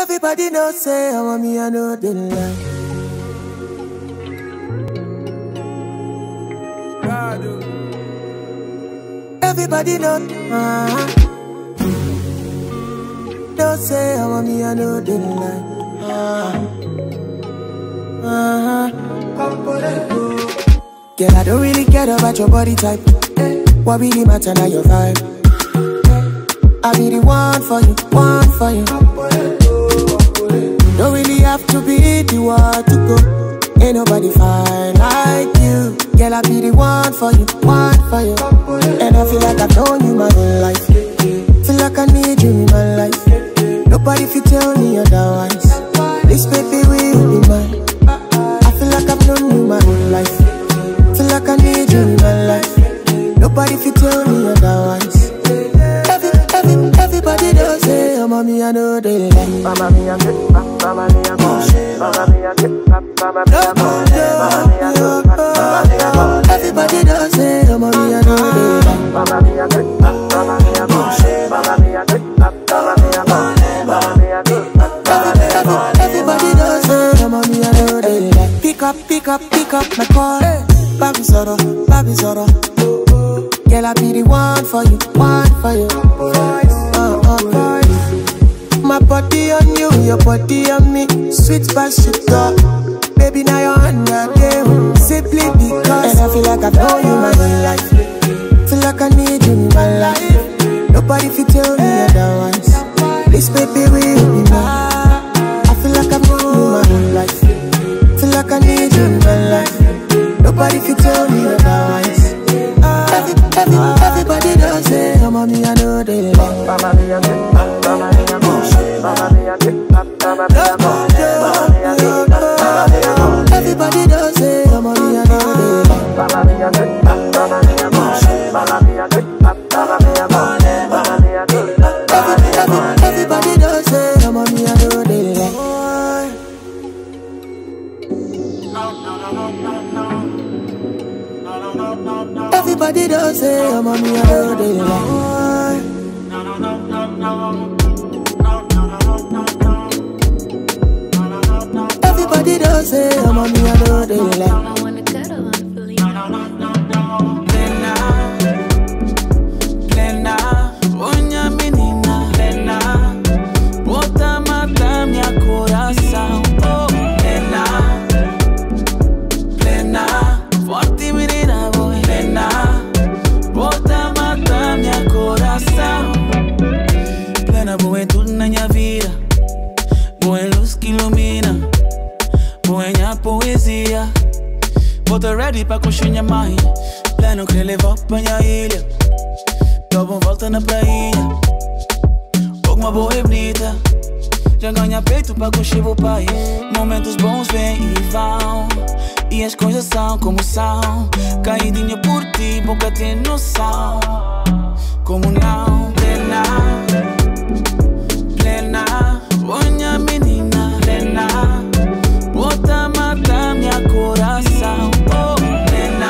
Everybody know say I want me, I know they lie. Everybody know, don't say I want me, I know they lie. Girl, I don't really care about your body type. What really matter now your vibe? I be the one for you, one for you. Don't really have to be the one to go. Ain't nobody fine like you. Girl, I be the one for you, one for you. And I feel like I've known you my whole life. Feel like I need you in my life. Nobody fit tell me otherwise. This baby will be mine. I feel like I've known you my whole life. Feel like I need you in my life. Nobody fit tell me otherwise. Everybody does say, oh mommy, I know they like. Mama mia, mama mia, mama mia, mama mia, everybody does say, oh mommy, I know they like. Mama mia, mama mia, mama mia, everybody does say, oh mommy, I know they like. Pick up my call. Baby Zoro. Girl, I be the one for you, one for you. My body on you, your body on me. Sweet by sweet talk. Baby, now you're on your game. Simply because. And I feel like I've known you my whole life. Feel like I need you in my life. Nobody fit tell me otherwise. This baby will be mine. I feel like I've known you my whole life. Feel like I need you in my life. Nobody fit tell me otherwise. Everybody does say, oh mommy, I know they like. Mama mia, mama mia, mama mia, everybody does say, oh mommy, I know they like. Mama mia, mama mia, mama mia, everybody does say, oh mommy, I know they like. Everybody does say, oh mommy, I know they like. Everybody does say, oh mommy, I know they like. I wanna cuddle on Plena, oña menina, plena, bota mata minha coração. Oh, plena, forte menina, boy. Plena, bota mata minha coração. Plena, boa em tudo na minha vida. Boa em luz que ilumina. Boa em minha poesia. Bota ready pra construir minha mãe. Pleno que levar pra minha ilha. Dou volta na praia. Alguma boa e bonita. Já ganha peito pra construir o pai. Momentos bons vêm e vão. E as coisas são como são. Caidinha por ti, boca tem noção. Como não? Plena, plena, bonha menina, plena, bota mata minha coração. Oh, plena,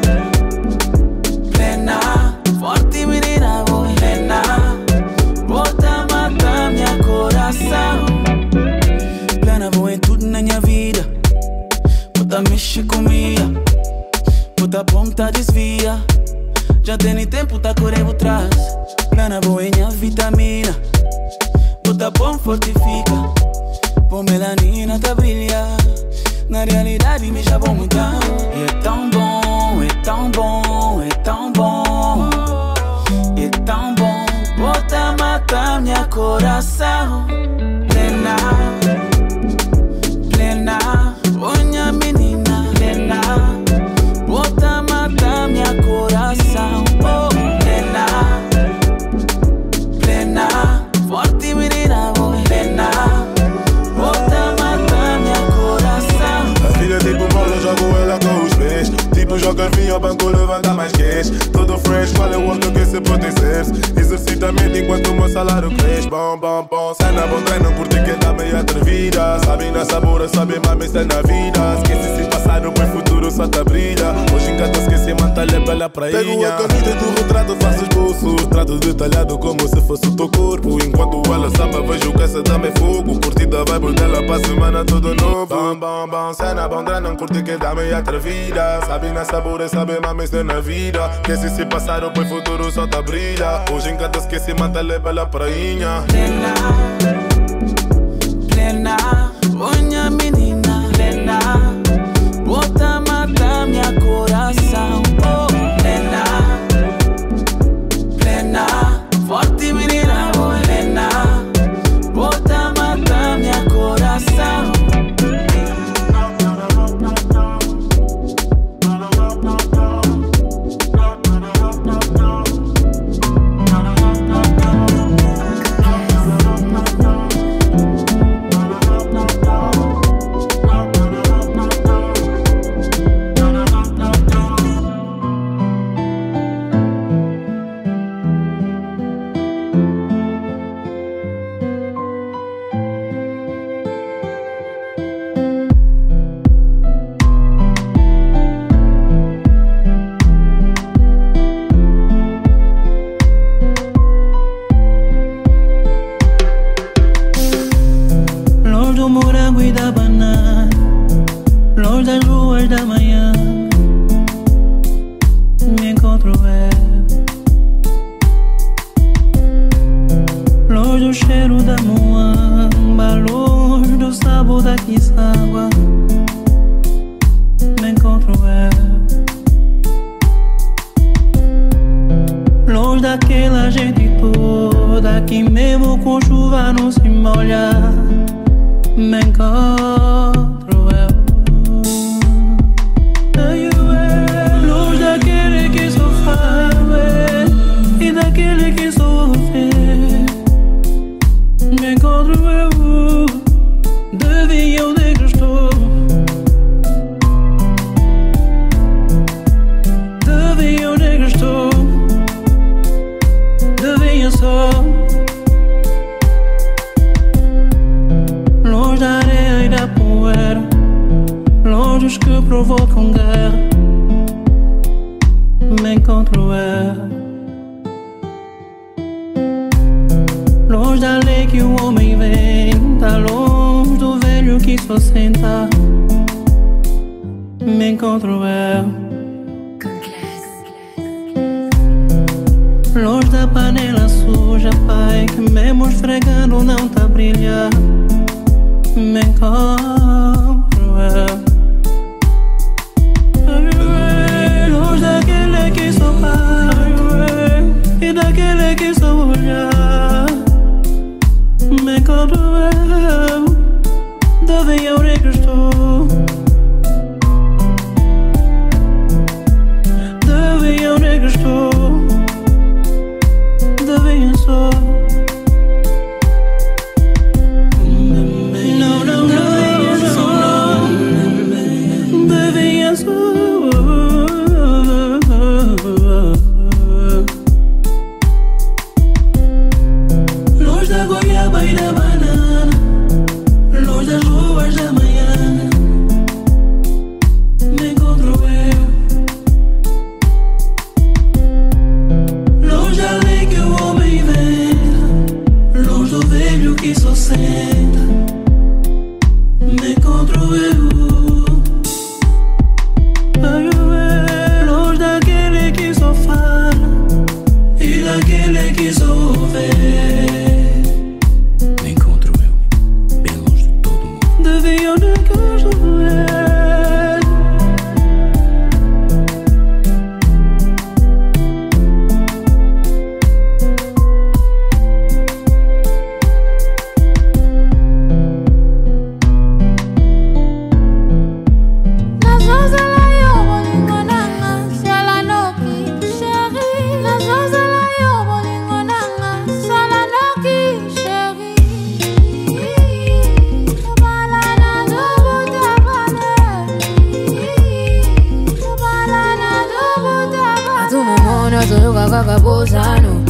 plena, forte menina, boy. Plena, bota mata minha coração. Plena, boa em tudo na minha vida. Bota mexe comigo, bota ponta desvia. Já tem tempo, tá correndo atrás. Plena, boa em minha vitamina. Bota bom, fortifica. Bom melanina, tá brilha. Na realidade me chamou muito. E é tão bom, é tão bom, é tão bom. É tão bom. Bota mata minha coração. Plena, plena, bonha menina, plena, bota mata minha coração. Oh, plena, plena, forte menina, boy. Plena, bota mata minha coração. A filha tipo bola, jogo ela com os pés. Tipo joga vinho ao banco, levanta mais cash. Todo fresh, qual é o outro que se pode exercita a mente enquanto o meu salário cresce. Bom, bom, bom, sai na bom treino, curti quem dá meio atrevido. vida. Sabe na sabor, sabe mami, está na vida. Esquece se passado, pois futuro só tá brilha. Hoje em casa esqueci, manta pela prainha. Pego a caneta do retrato, faço esboço. Trato detalhado como se fosse o teu corpo. Enquanto ela samba, vejo que essa dama é fogo. Curtida vai por dela pra semana todo novo. Bom, bom, bom, cena bondra, não curte que dá meia atrevida. Sabe na sabor, sabe mami, está na vida. Esquece se passado, pois futuro só tá brilha. Hoje em casa esqueci, manta pela prainha. Plena, plena, minha menina, plena, bota mata minha coração. Oh, plena, plena, forte menina, oh, plena, bota mata minha coração.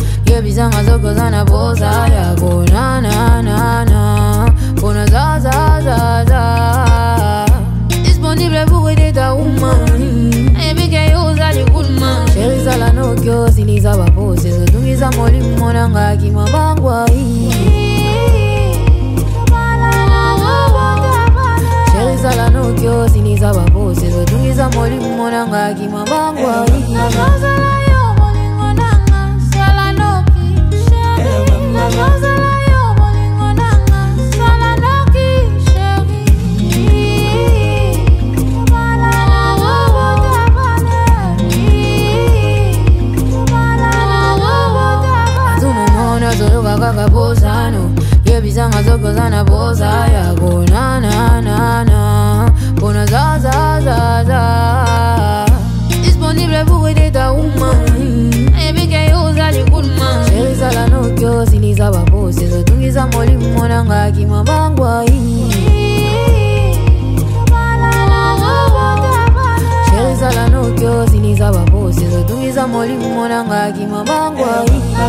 Bizanga zokozana boza ya go na na na na. Bona zaza moranga ki mabangwa Chérie sala no kyo siniza babose zotungiza moli moranga ki mabangwa Kaka bozano, yebizanga zokozana boza ya go na na na na, bona za za za za. Disponible pour aider ta woman, baby que yo zali good man. Chérie sala no kyo siniza babose zotungiza moli monanga ki mabangwa Chérie sala no kyo siniza babose zotungiza moli monanga ki mabangwa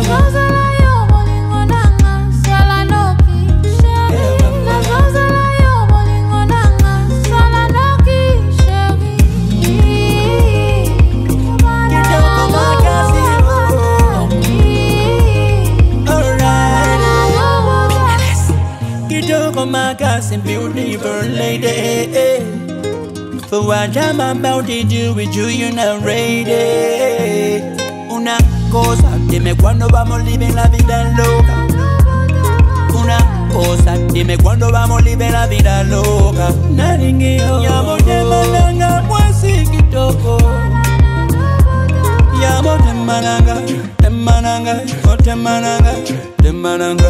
Some beautiful lady. For what I'm about to do with you, you're not ready. Una cosa, dime cuándo vamos a vivir la vida loca. Una cosa, dime cuándo vamos a vivir la vida loca. Naringueo, llamo de malanga, muasi kitoko. Llamo de malanga, de malanga, o de malanga, de malanga.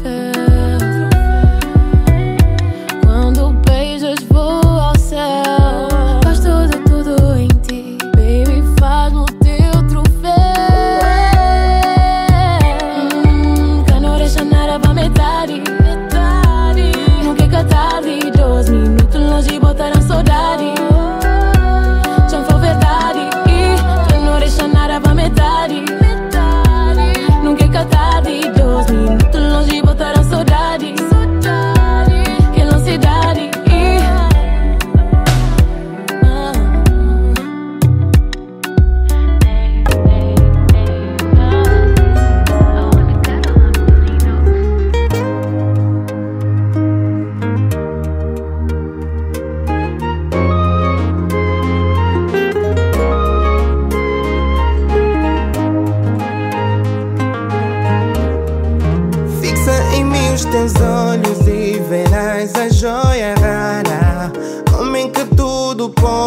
Quando beijos vou ao céu.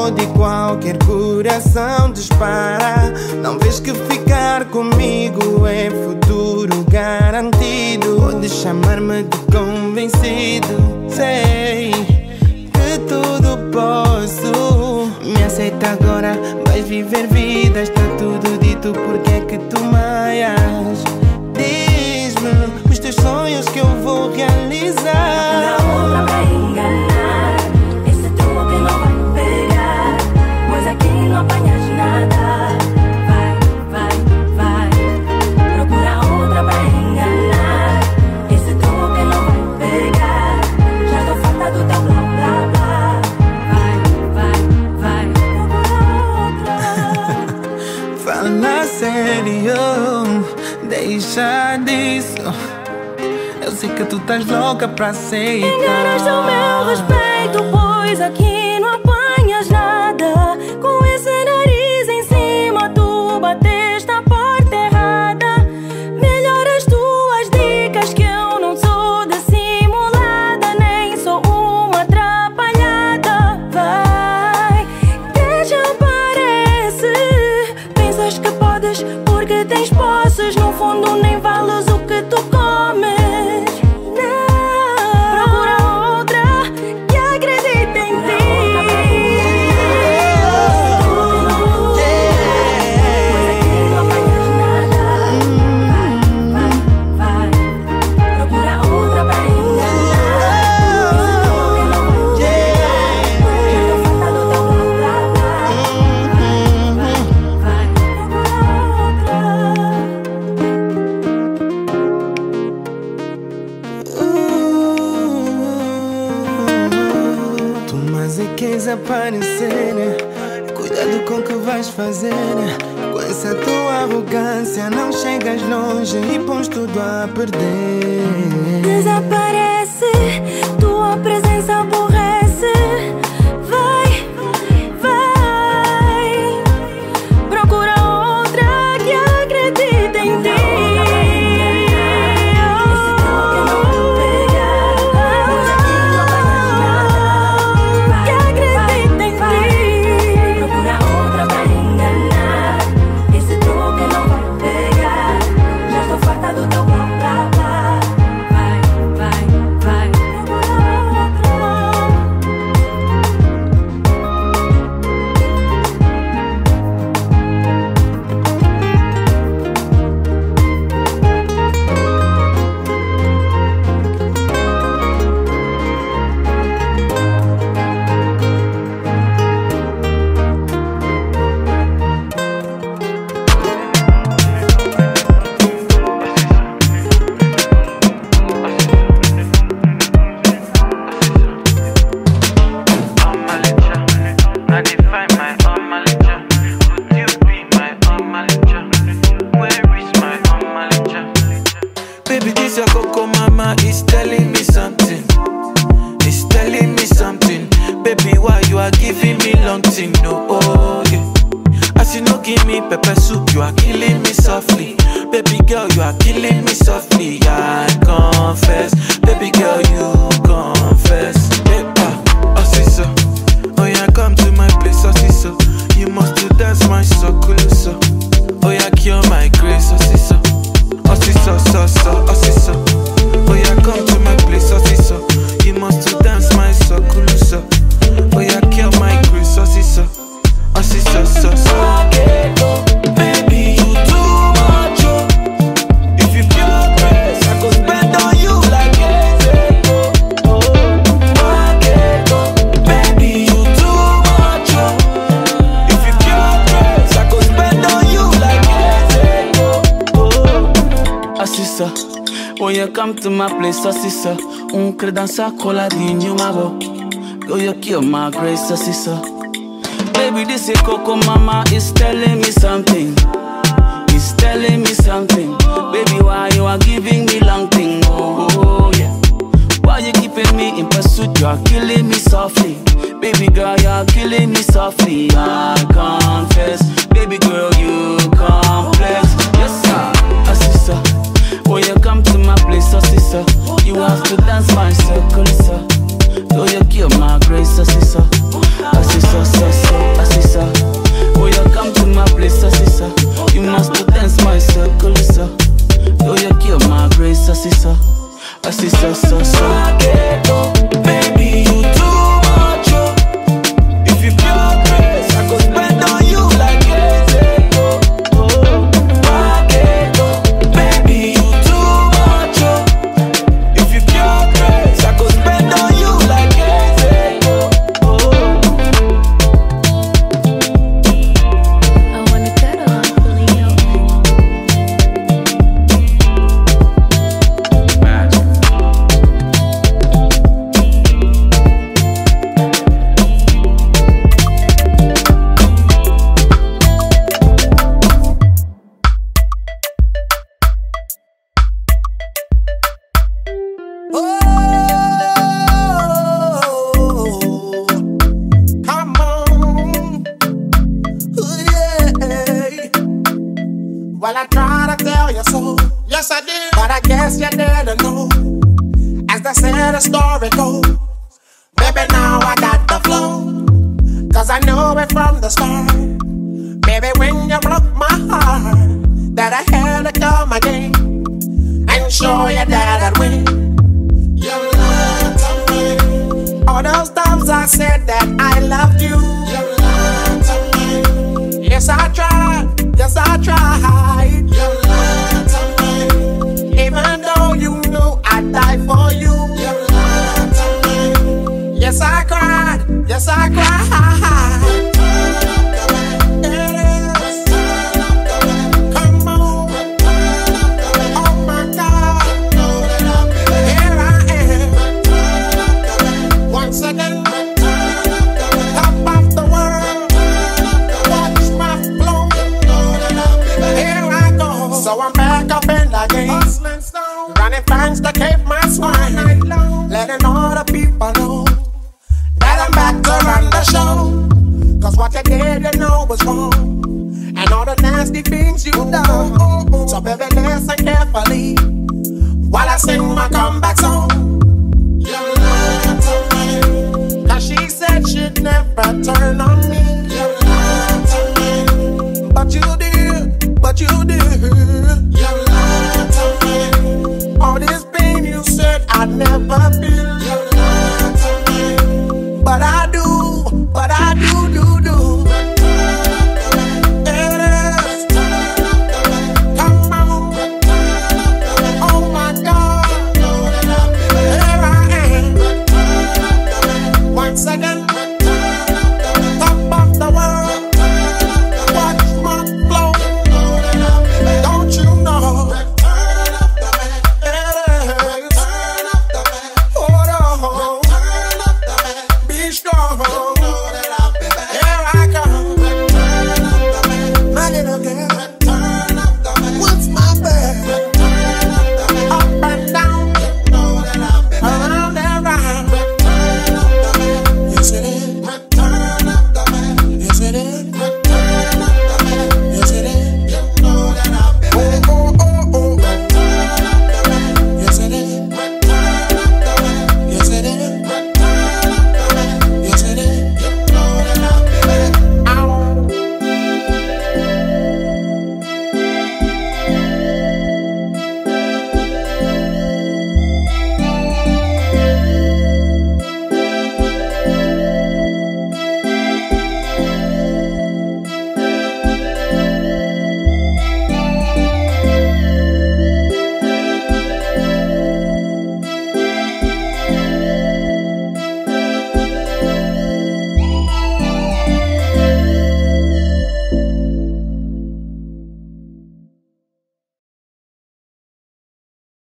todo e qualquer coração dispara. Não vês que ficar comigo é futuro garantido. Podes chamar-me de convencido. Sei que tudo posso. Me aceita agora, vais viver vida. Está tudo dito, porque é que tu maias? Diz-me os teus sonhos que eu vou realizar. Não outra pra enganar, esse truque não vai pegar, pois aqui não apanhas nada. Vai, procura outra pra enganar, esse truque não vai pegar, já tô farta do teu blá blá blá. Vai, procura outra. Fala sério, deixa disso. Eu sei que tu estás louca pra aceitar. Enganaste o meu respeito, pois aqui não apanhas nada. Com esse nariz em cima, tu bateste a porta errada. Melhor as tuas dicas, que eu não sou dissimulada, nem sou uma atrapalhada. Vai, que já parece. Pensas que podes porque tens posses, no fundo nem vales o que tu comes. Aparecer, né? Cuidado com o que vais fazer, né? Com essa tua arrogância não chegas longe e pões tudo a perder. Desaparece, tua presença aborrece. Vai, procura outra que acredita em ti. When you come to my place, sister, quer dançar coladinho, my boy. Girl, you kill my grace, sister. Baby, this is Coco Mama is telling me something. It's telling me something. Baby, why you are giving me long thing? Oh, yeah. Why you keeping me in pursuit? You are killing me softly. Baby girl, you are killing me softly. I confess. Baby girl, you complex. Yes, sir. Sister. When you come to my place, sister, you have to dance my circle, sir. Though you kill my grace, sister, sister, sister. Well, I try to tell you so. Yes, I did. But I guess you didn't know. As they say the story goes, baby, now I got the flow. Cause I know it from the start. Baby, when you broke my heart, that I had to come again and show you that I'd win. You lied to me. All those times I said that I loved you. You lied to me. Yes, I tried. Yes, I tried. You lied to me. Even though you knew I'd die for you. You lied to me. Yes, I cried. Yes, I cried. So I'm back up in the game, running fans to keep my swine, letting all the people know that I'm back to run the show. Cause what you did, you know was wrong, and all the nasty things you done. So baby, listen carefully while I sing my comeback song. You lied to me, cause she said she'd never turn on